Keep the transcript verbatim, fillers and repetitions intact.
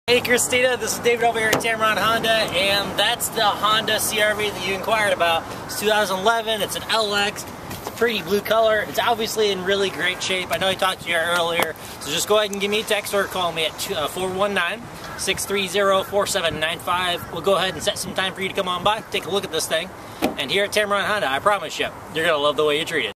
Hey Christina, this is David over here at Tameron Honda, and that's the Honda C R V that you inquired about. It's two thousand eleven, it's an L X, it's a pretty blue color, it's obviously in really great shape. I know I talked to you earlier, so just go ahead and give me a text or call me at four one nine, six three zero, four seven nine five. We'll go ahead and set some time for you to come on by, take a look at this thing. And here at Tameron Honda, I promise you, you're going to love the way you treat it.